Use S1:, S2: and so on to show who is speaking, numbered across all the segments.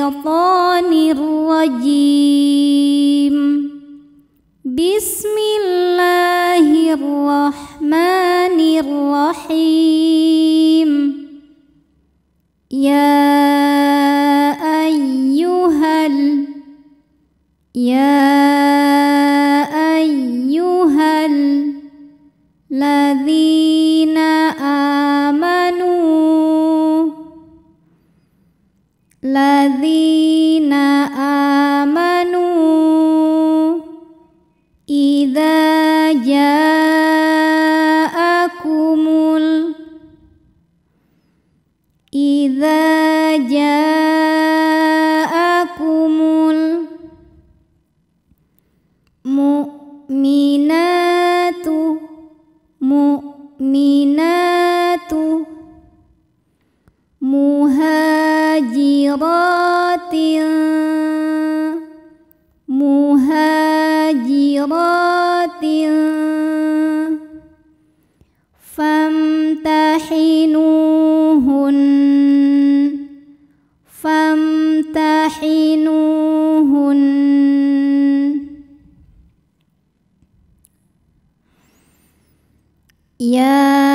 S1: syaitanir rajim. Bismillahirrahmanirrahim. Ya ayyuhal ladzina amanu idza ja'akumul mu'minatu muhajiratin famtahinuhun. Ya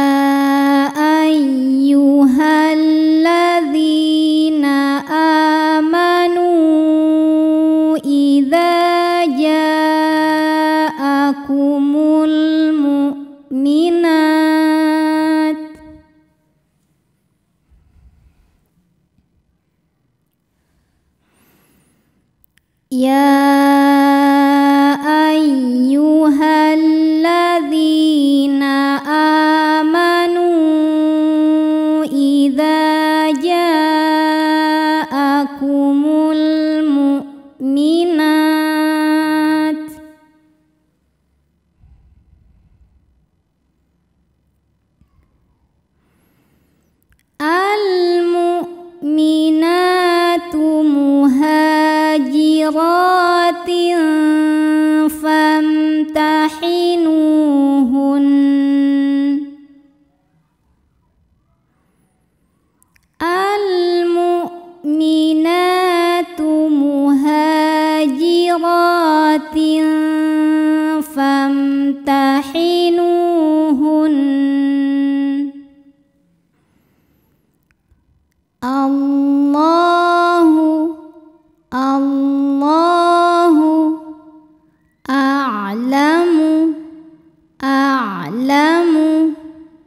S1: ayyuhalladzina amanu idza ja'akumul mu'minat al-mu'minatu muhajiratin famtahinuhun. Al-mu'minatu muhajiratin famtahinuhun. Allahu a'lamu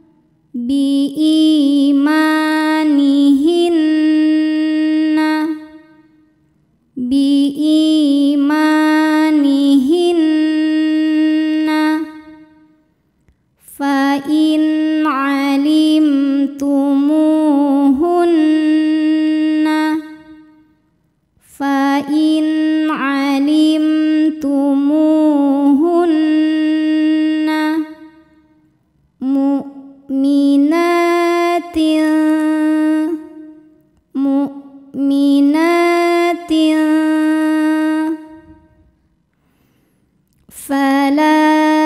S1: biimanihinna fa in alimtumuhunna mu'minatin fala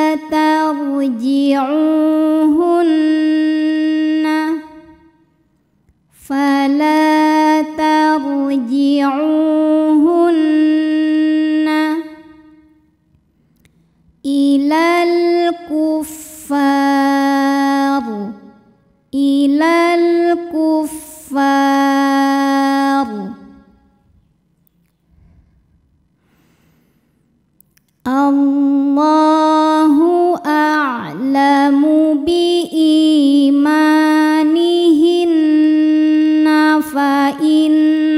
S1: tarji'uhunna ilal kuffar Allahu a'lamu biimanihinna fa in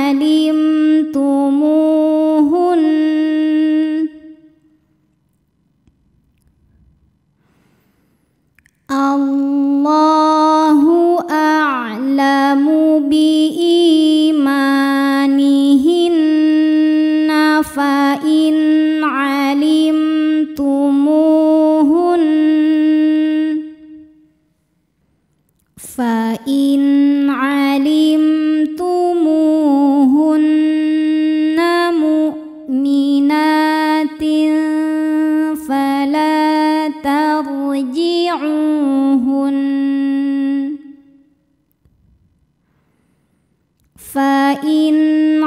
S1: alimtumuhun Allahu a'lamu biimanihinna fa in alimtumuhun fa in alimtumuhunna mu'minatin fala tarji'uhun fa in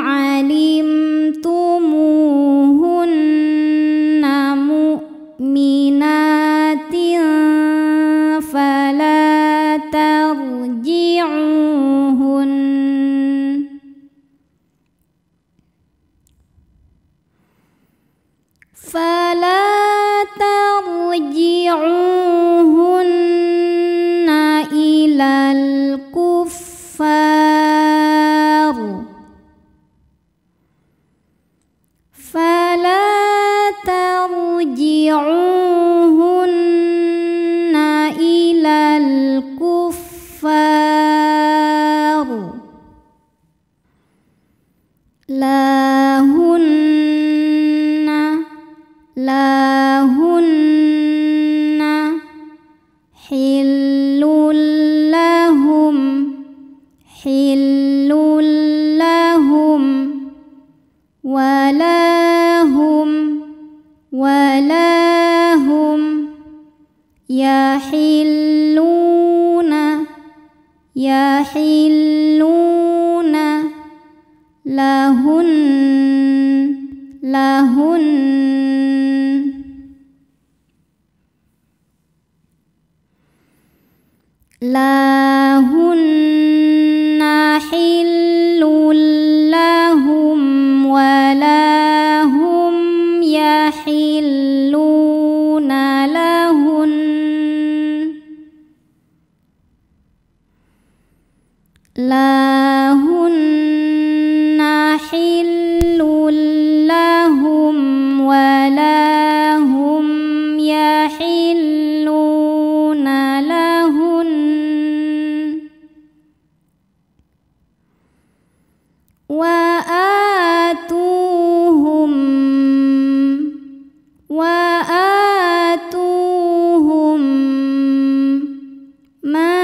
S1: ilal kuffar fala tarji'uhunna ilal kuffar lahunna hillul lahum walahum yahilluna lahun lahunna hillul lahum walahum yahilluna lahun lahunna hillul lahum walahum yahilluna lahun wa atuhum ma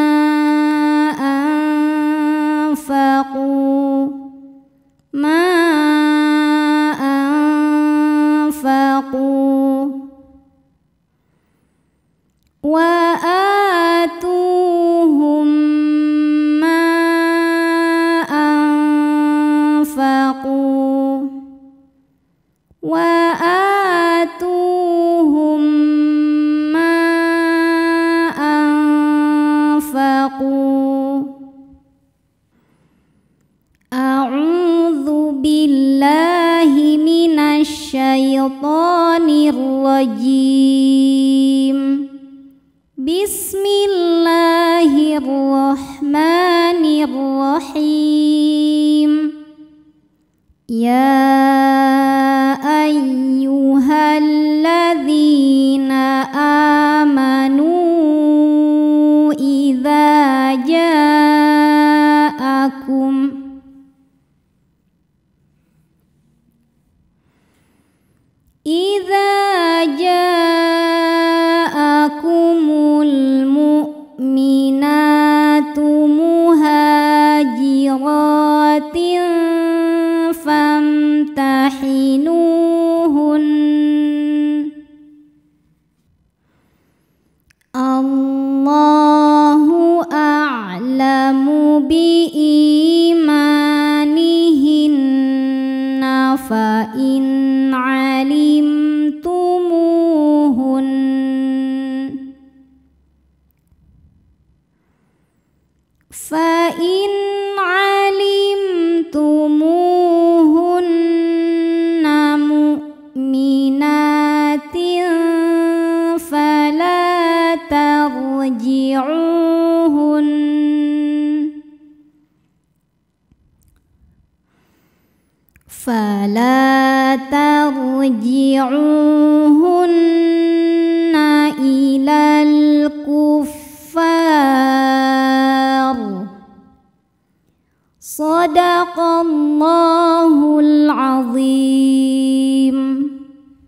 S1: A'udzu billahi minasy syaithanir rajim. Bismillahirrahmanirrahim. Ya ayyuhalladzina amanu idza ja'akumul mu'minatu muhajiratin famtahinuhun. Allahu a'lamu biimanihinna fa in alimtumuhun mu'minatin fala tarji'uhun fala tarji'uhun